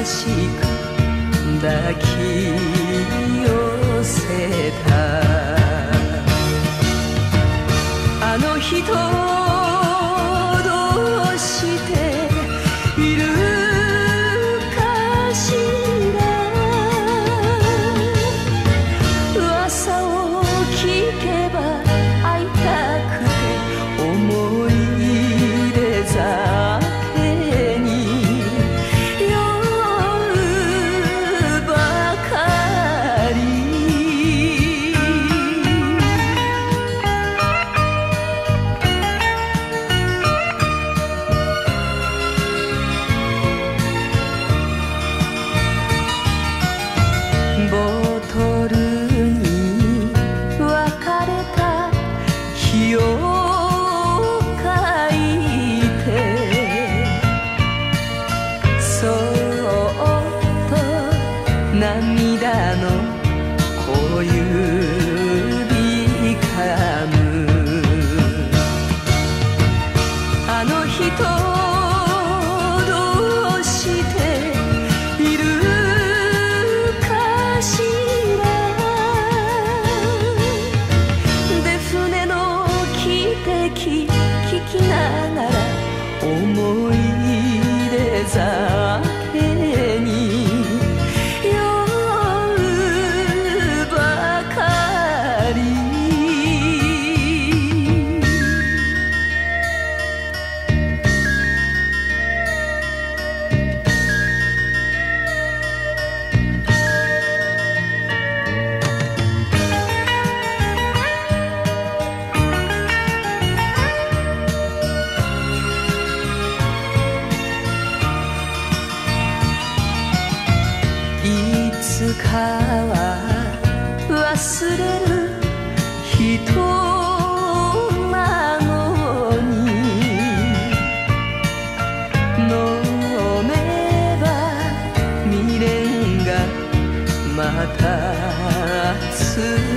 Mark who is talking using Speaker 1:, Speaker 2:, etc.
Speaker 1: しく抱き寄せた。あの人どうしているかしら。噂を聞けば会いたくて思い出酒に酔うばかり。ボトルに別れた日を書いて、そっと涙の小指噛む。あの人どうしているかしら。で船の汽笛聞きながら思い出酒に酔うばかり。いつかは忘れる人孫に飲めば未練がまたつ